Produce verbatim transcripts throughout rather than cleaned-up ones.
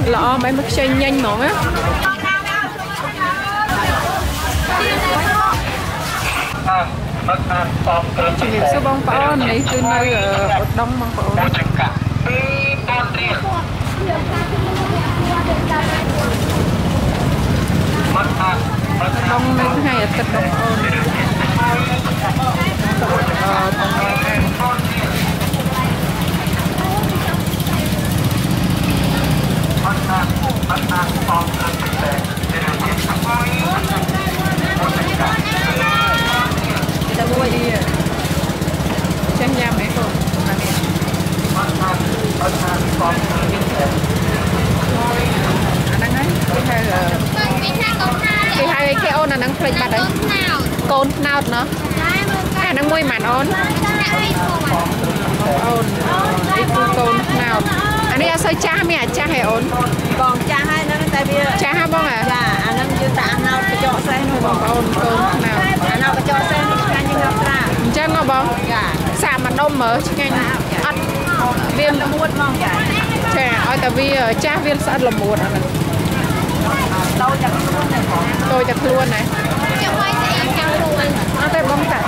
lọ mấy mức chơi nhanh mỏng á chỉ điểm số bông pháo này từ nơi ở đông bông pháo bông này hay là tật bông kita buat dia macam jam itu anak kan cái hai cái ôn là đang play mặt đấy côn nào nó à đang môi màn ôn ôn cái côn nào anh đi chơi cha mi à cha hay ôn còn cha hai nó tại vì cha hai bông à dạ anh đang chưa tạm nào cái chỗ xe nó bông ôn côn nào anh nào cái chỗ xe nó như ngọc ra chân nó bông dạ xả mặt đông mở chứ ngay ăn viên nó muốn mong dạ trẻ ơi tại vì cha viên sẽ là một tôi chặt luôn này nó tay bông cả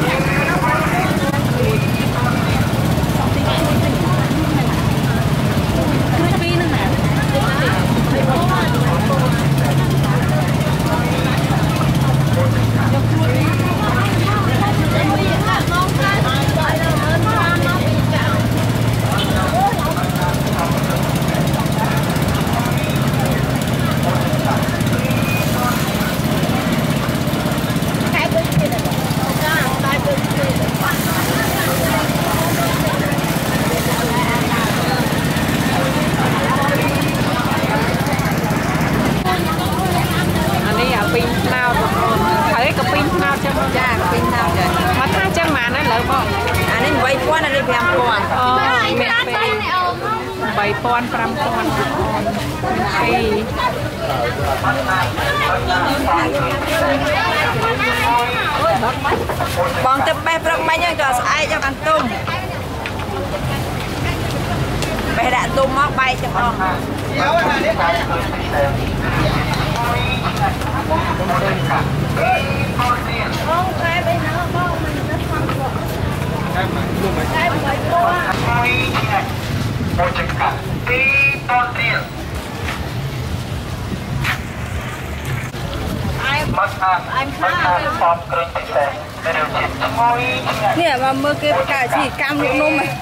bảy pon, pram pon, cây. Bong tập bay prang bay nha, cho ai cho ăn tôm. Bay đã tôm móc bay cho con. Một chân cả tí con tiền mất hàng mất hàng phòng kênh thị xe để điều chỉnh cho ngôi nè mà mơ cái cả chỉ cam nụ nôm này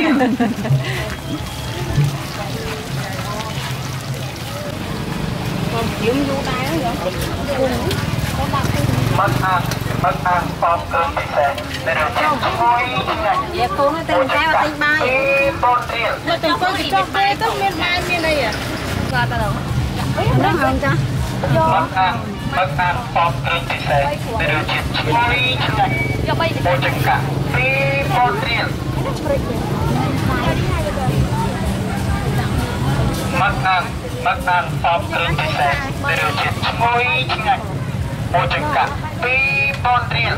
còn kiếm vô tay đó rồi mất hàng mất hàng phòng kênh thị xe để điều chỉnh cho ngôi dạ cô nó tên cái mà tên bay con tiền mà từng con thì cho tê tức miên bay miên đây à qua ta đâu nó không cha mất hàng mất hàng phòng kênh thị xe để điều chỉnh cho ngôi một chân cả tí con tiền mất hàng mất hàng phòng kênh thị xe để điều chỉnh cho ngôi một chân cả tí con tiền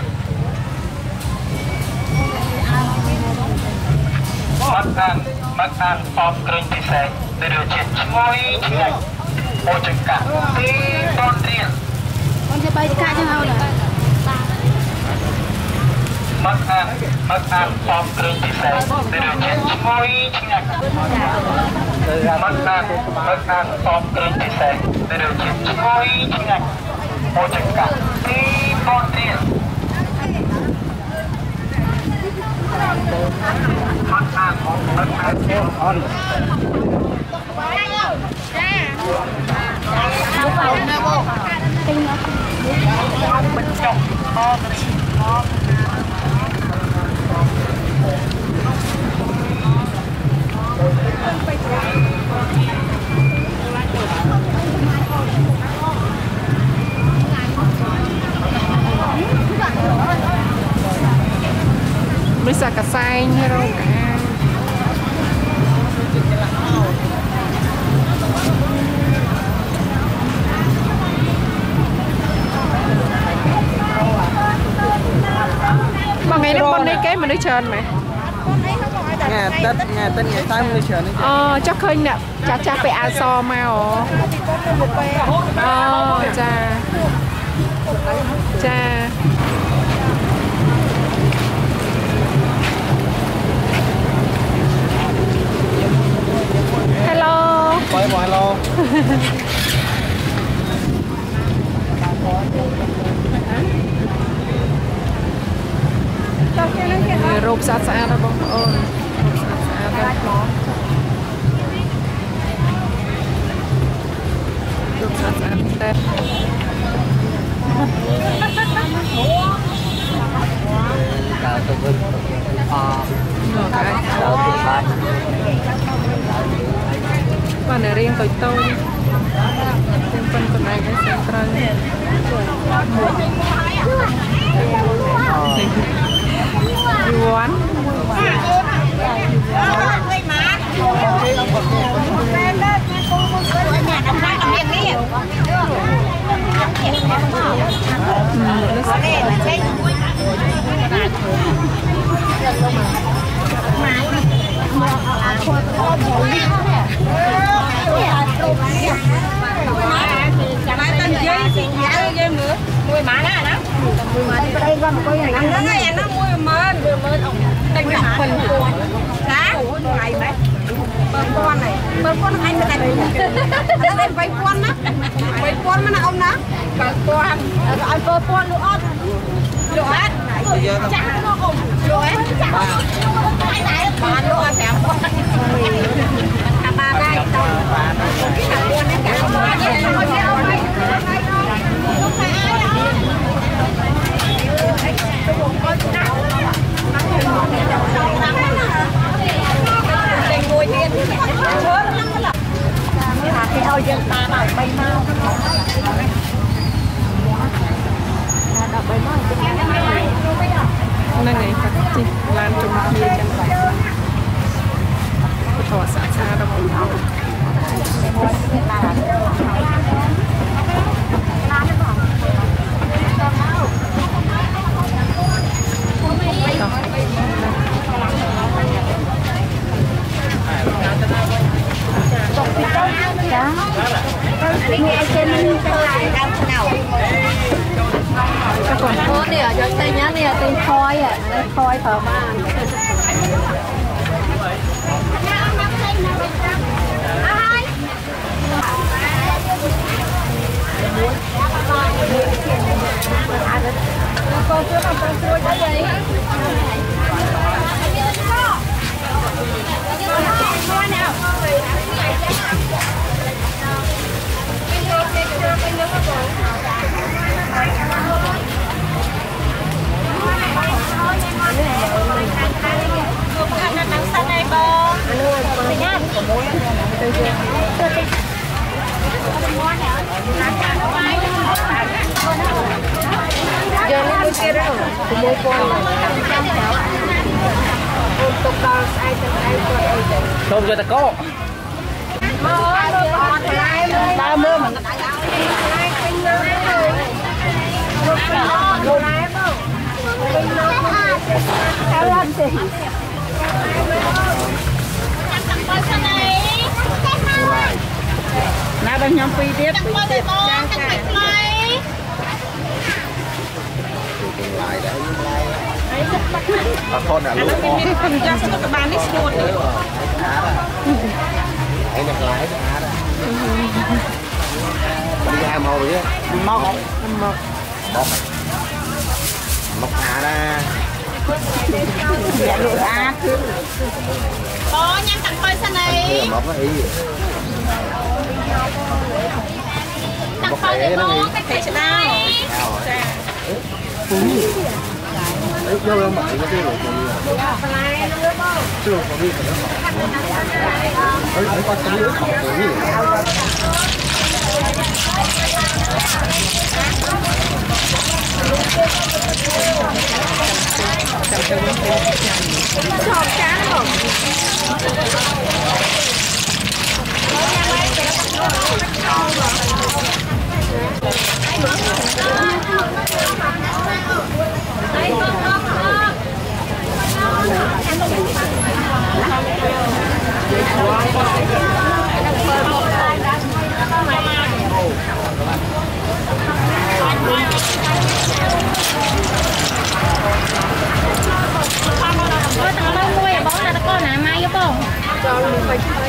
mất hàng mất hàng phòng kênh thị xe để điều chỉnh cho ngôi một chân cả tí con tiền con sẽ bay cả cho nhau rồi mất hàng mất hàng phòng kênh thị xe để điều chỉnh cho ngôi mất hàng mất hàng phòng kênh thị xe để điều chỉnh cho ngôi một chân cả tí con tiền mất hàng mất hàng on bên trong kho kho bisa kesaing hero kan bang ngày lúc con đi cái mà đi chơi mày nghe tết nghe tết nghe tám mươi triệu ờ chắc khơi nè chắc chắc phải ăn so màu ờ cha cha hello bye bye hello rộp sạch sạch đó bông ôn rộp sạch sạch đó rộp sạch sạch Chào tôi Vinh mà này riêng tôi tôi riêng phân con này cái xe trơn Yuan mùi má nè nè mùi má đi đây con coi này nó nghe nó mùi mơn mùi mơn ông đánh mặt phần cuốn cá ngày đấy bơm con này bơm con anh cái này nó anh quay con á quay con mà ông đó bơm con anh bơm con luôn ớt luôn ớt chắc nó không luôn ớt anh này bán luôn ớt kém con cả ba đây tao cái thằng con đấy cả ba đấy thôi chứ ông này không phải ai đâu đừng ngồi yên chớn lắm đó là cái ơi dân ta bảo bay mau đọc bay mau năng này thật chị lan trong kia chân phải thọ xa xa đâu còn có nè cho tay nhá nè tay khói à khói thở man con chưa làm con chưa cái gì giờ nó mới kia đâu mua con untuk kalau saya terkait không cho ta có ba mươi mà theo lên thì nãy bên nhóm phi tiếp bà con là lúc con cho sao các bạn đi xuống nữa anh được lái được á đó đi hai màu chứ móc móc móc móc á ra dạ lụa á có nhắm tặng coi sao này móc nó ý tặng coi để bố cách thể cho nào ấy đâu đâu mà nó tiêu rồi chưa có đi phải nó ấy ấy con cái nước không có gì chọc cá không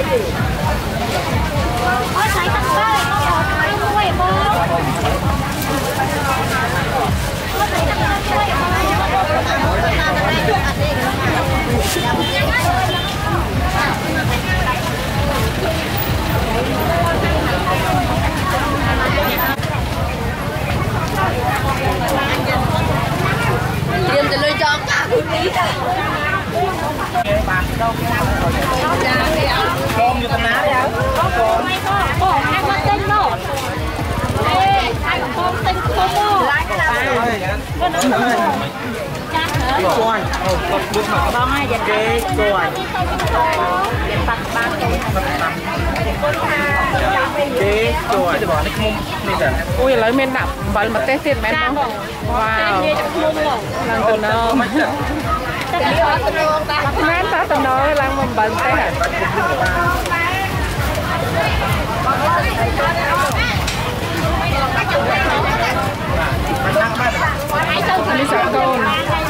Ôi thấy tao ơi, nó có cái mũi bố. Ôi thấy tao ơi. Điềm cho lôi cho cả quý tí. Con như con ná đấy á. Ồ, anh có tên đâu? Ê, anh có tên không đâu? Lại cái nào? Con. Con ai dành ghê rồi. Ghê rồi. Ui lấy men đậm bẩn mà tết tiền men không? Wow. Lần tuần đâu. Men ta tuần đâu lần mà bẩn tết hả? Đi sợ con.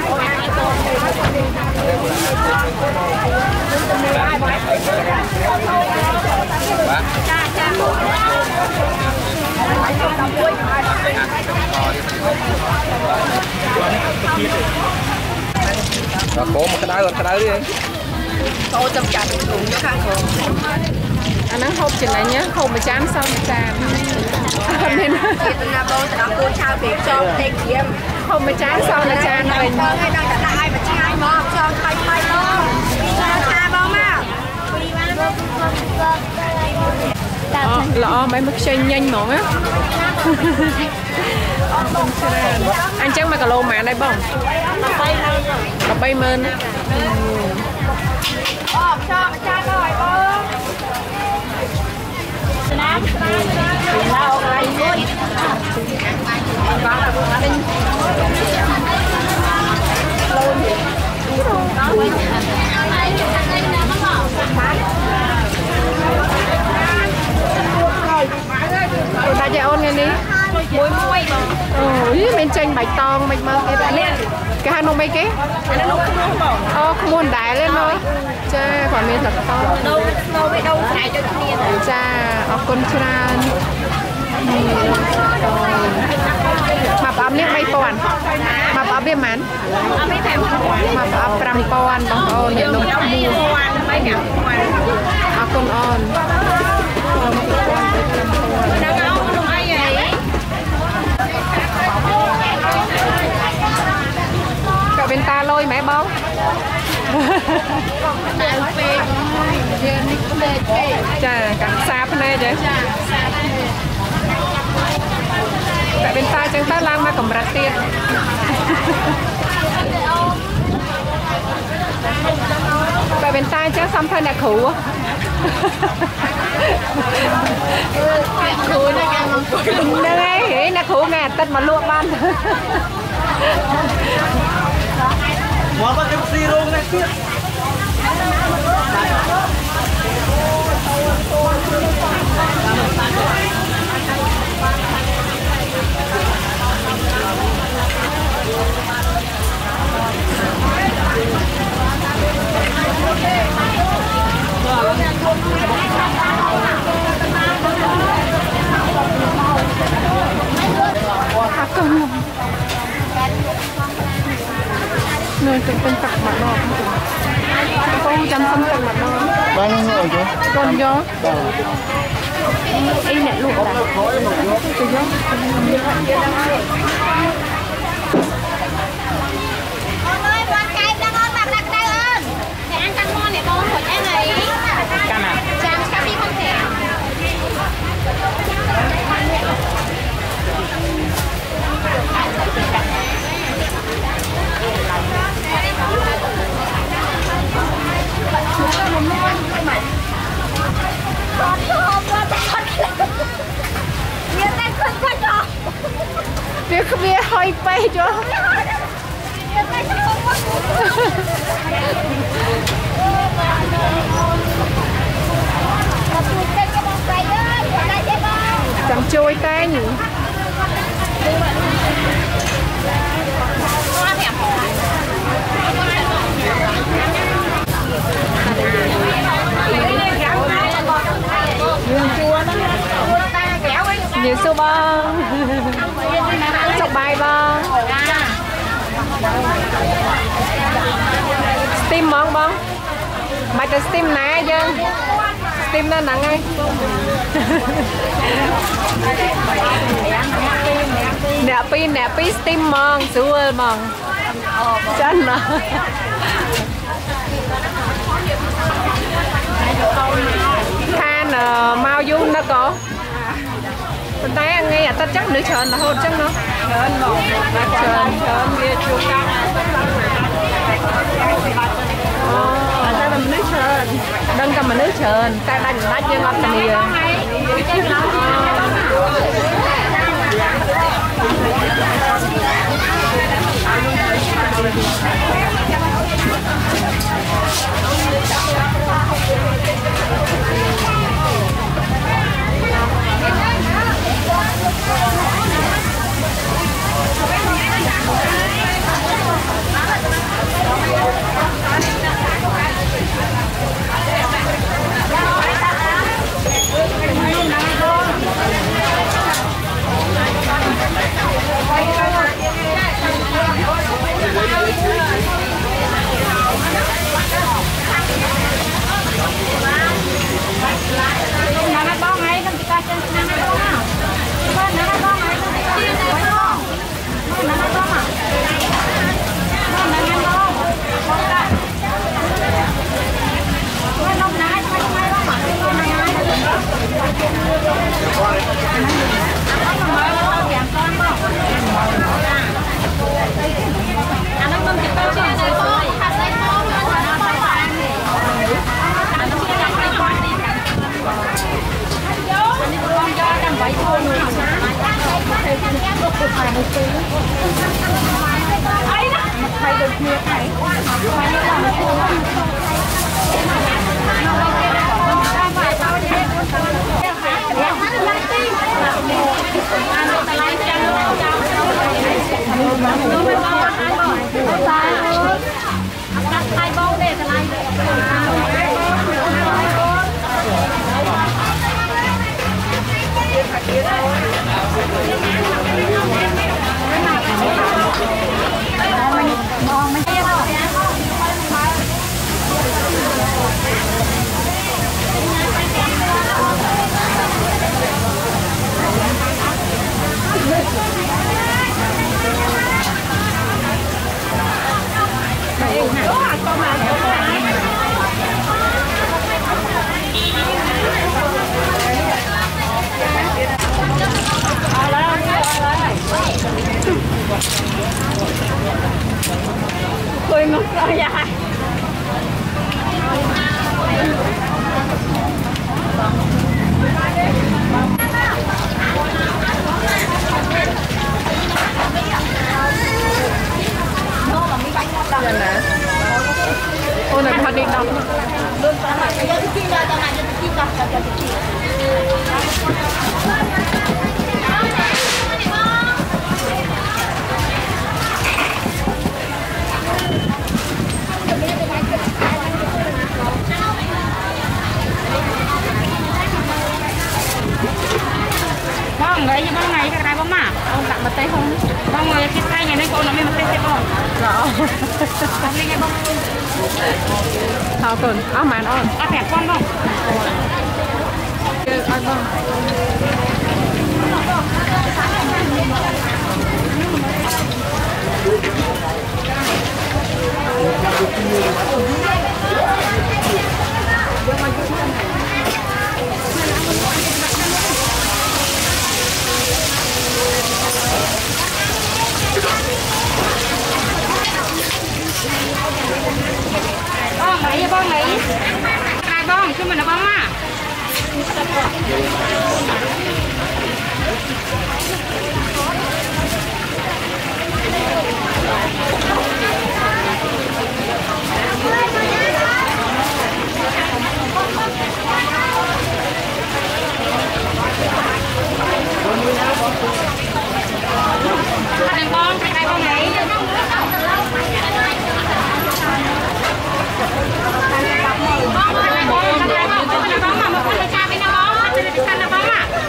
Rồi cố một cái đá rồi, cái đá đi. Cô chăm chặt cùng cho khăn khổ. Anh nói không chừng này nhá, không mà chán xong mà chán. Nên Tôi là bố tôi cô trao việc cho tên kiếm. không mà chán xong là chán mình. Con hay đang đặt ai mà trai mà cho thay thay không? Tha bao mà. Ờ, lọ mấy mức chơi nhanh mỏng á. Anh chắc mà cả lô mà đây bông. Nó bay mơn. Ờ, cho cha rồi bố. Đâu lại vui. Tụi ta chạy ôn nghe đi. Muối muối mà. Ừ, bên tranh bạch tong mình mang cái lên. Cái hai nông mấy cái? Ờ, không muốn đái lên thôi. Chà, quả miên thật to. Đâu đâu biết đâu xài cho thiên. Chà, ở con tràn. Mập ấm liếc bay toàn. Mập ấm liếc mán. Mập ấm pram pon bang ôn nhận nông mua. Ở con on. Cậu bên ta lôi mẹ bông. Chà, càng xa bên đây chứ. Tại bên ta chẳng ta lang mà cầm rạc tiền. Tại bên ta chắc xong thôi là khủ. Khủ nó càng ngon khủ. Đây, là khủ mẹ tất mà luộc ban. Mua bao nhiêu xì luôn này kia. Nơi từng từng tặc mặt nó. Con chăm sân tặc mặt nó. Bao nhiêu người chứ? Con gió. Y nè luôn đã. Từ gió. Con ơi, con cay đang ngon bạc đặc đây ơn. Để ăn căng ngon để bố của em ấy. Căng à? Chăm cam đi không thể. Con thơm quá con. Miếng này không có cho. Việc việc hơi bay cho. Miếng này không có. Chẳng trôi tay nhỉ. xu bông chọc bài bông steam món bông mày tự steam nè chứ steam nó nặng ngay nè pin nè pin steam món xua món chân mà than mau du nó có bên tay anh nghe ta chắc nữ trơn là hôn chắc nó trơn trơn trơn kia chua căng ta làm nước trơn đừng cầm mà nước trơn ta đánh đánh như ngọt tình yêu Cười ngọt rồi dài. Ôi này thật đi đọc. Bông đấy như bông này cái này bông mà ông tặng mặt tay không bông người cái tay này nên cô nó mới mặt tay tay bông Rõ. bông đi nghe bông Thảo cần áo màn ơn à đẹp con bông chơi ai bông bông này bông này hai bông chứ mình là bông à hai bông hai bông này bông bông bông bông mà một con cha bên nó bông, một con cha bên nó bông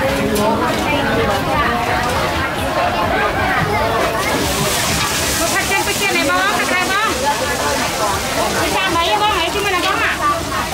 ผัดเจนไปเกี่ยไหนบ้างผัดไทยบ้างมีจานไหนบ้างไหนที่มันอะไรบ้างอ่ะ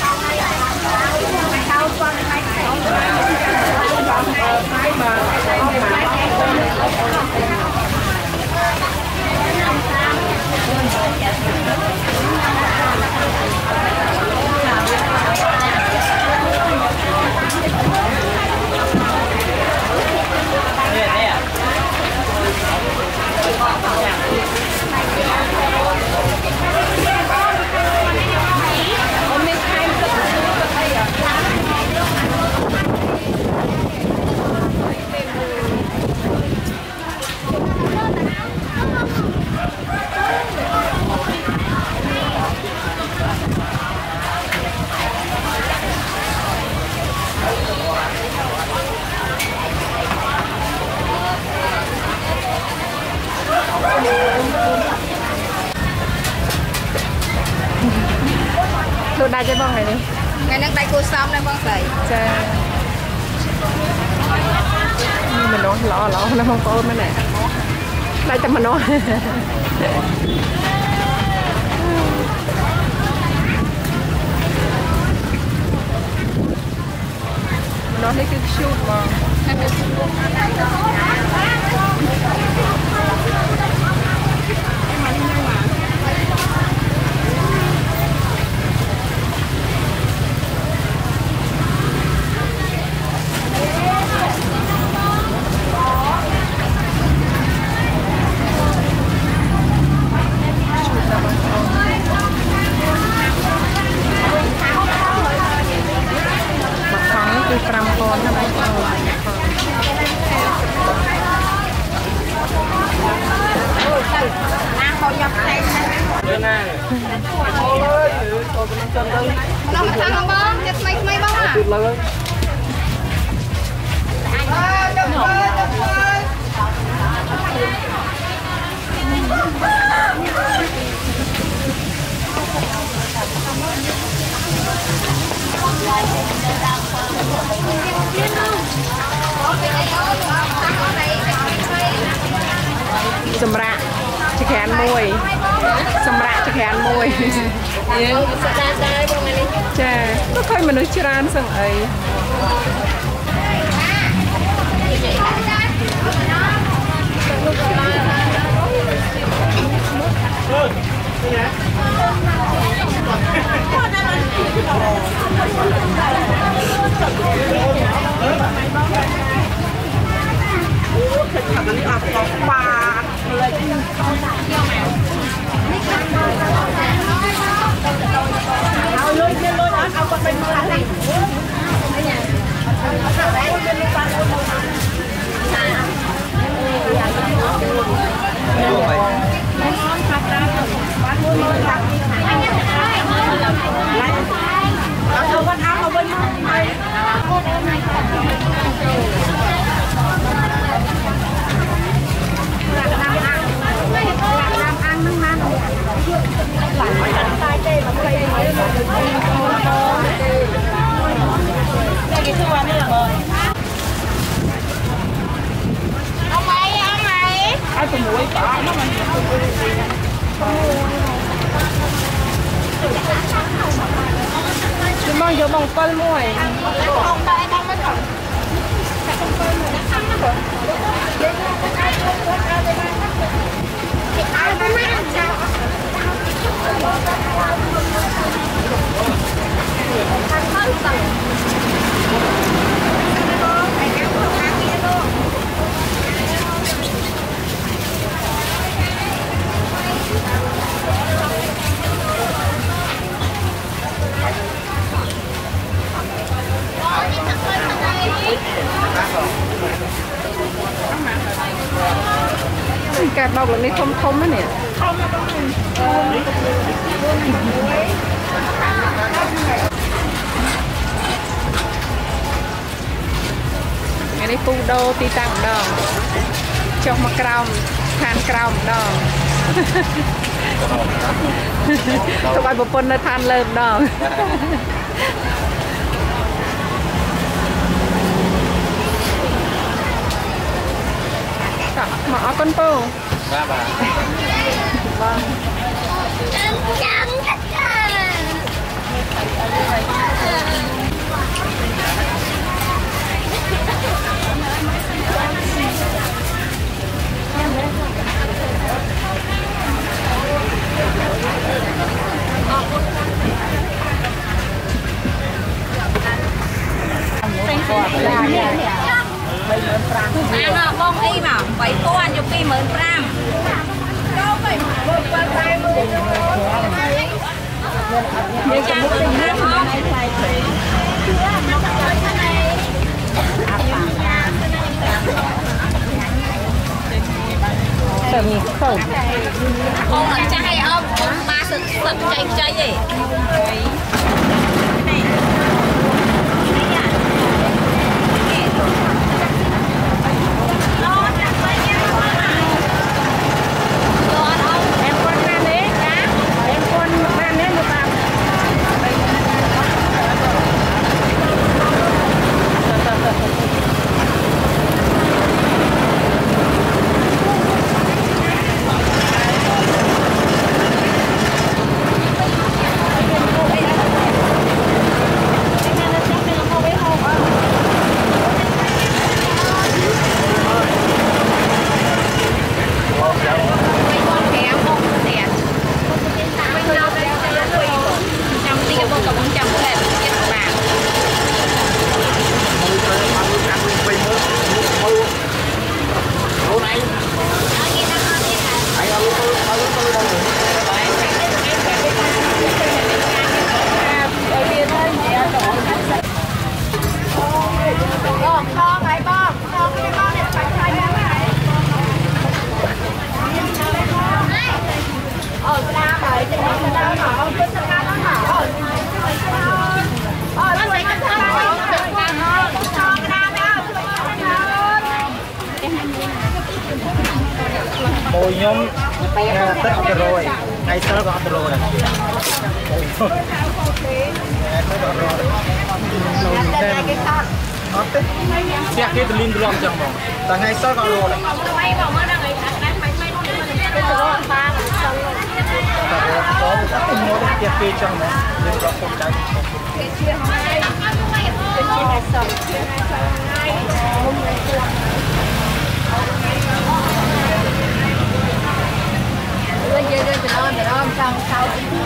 ดูได้จะบ้างไงนี่ ngày nay tay cô xong đây bác sĩ จะนี่มันน้องล้อล้อแล้วมันก็มันไหนได้แต่มันน้องมันน้องนี่คือชูดมองคือปรำกรนะมันน้ำเขายับเต็มเยอะน่าโอ้เลยโอ้กำลังจนเลยน้องทางบ้างจะไม่ไม่บ้างอ่ะเลยจับเลยจับเลยสำระจะแขนมวยสำระจะแขนมวยใช่ก็ค่อยมนุษย์ชราญสังเอยขับมันอับตกปลาเลยเอาเลยเล่นเลยนะเอาไปเป็นอะไรเอาวันเอาเอาวันไหนเอาไหมเอาไหมไอ้ตัวหมูไอ้ปลาเนาะมันจะมองเยอะมองก้นมวยมองไปมองไม่ถึงเอาไปไม่ได้จ้ะทางเข้าสั่งแกะดอกเหล่านี้คมๆนะเนี่ยอันนี้ปูโดตีตังดองจกมะกราวทานกราวดองตัวใบบุปผลในทานเลิมดอง con po ba bà ăn à, bông y mà bảy con chục pi mười gram nhưng chẳng được không sừng khẩu ông là trai ông ông ba sực sực chạy chạy gì Ôi nhóm tất cả rồi ngày sau có hết rồi xe kia từ linh long chẳng mong là ngày sau có rồi có rất là nhiều xe kia chẳng mong linh long không trái Hãy subscribe cho kênh Ghiền Mì Gõ để không bỏ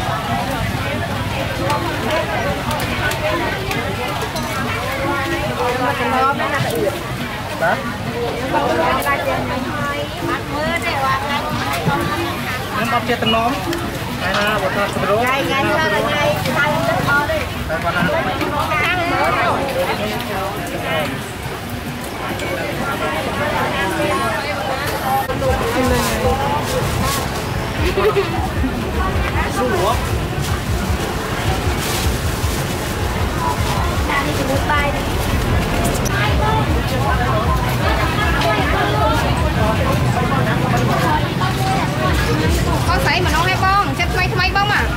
con sấy mà nó hay bông chết mấy mấy bông à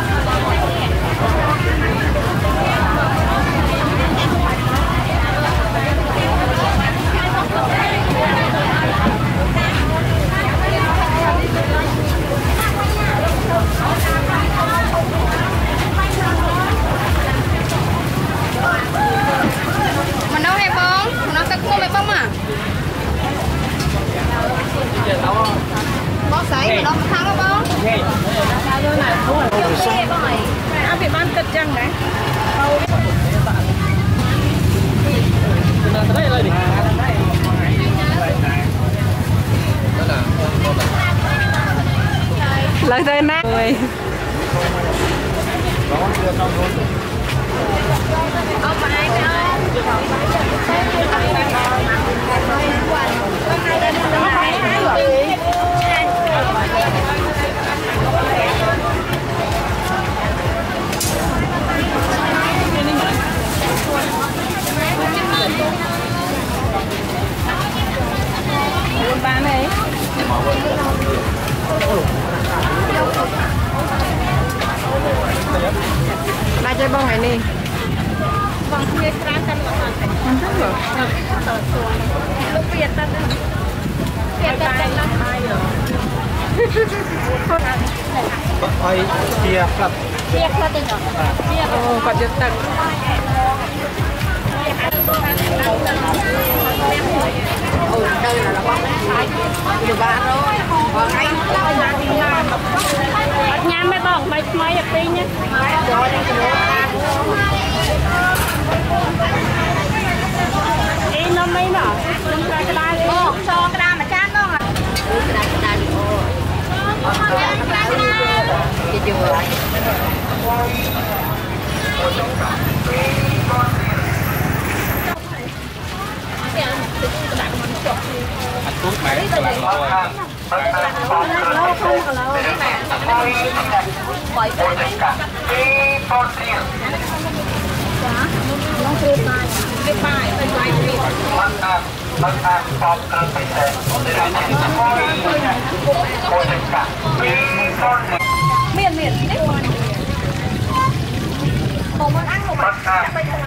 mà nó hay bông nó sẽ mua mấy bông à bông sấy mà nó thắng không bông ăn bị ban cực chăng đấy lời tay nát người ông mà ai buôn bán đấy lại chơi bông này đi vâng kia ra tân mà còn thành rất rồi lúc biệt tân ไอ้เทียครับเรียกเขาติดเหรอเรียกโอ้ก่อนจะตักงานไม่บอกไม่ไม่อยากปีเนี่ยเอ้ยน้องไม่หรอน้องกระดาษเลยโอ้ซอกระดาษมาจ้าน้องอ่ะกระดาษกระดาษโอ้กระดาษจะอยู่อะไรทุกหมายกำลังรอข้างข้างข้างเราเข้ากับเราปล่อยไปกันที่ตอนนี้น้องเฟรมมาไม่ไปไปไปมันอ่านมันอ่านตอบกันไปแต่เดี๋ยวจะช่วยโปรเจกต์กันที่ตอนนี้ miền miền đấy. Một món ăn của mình.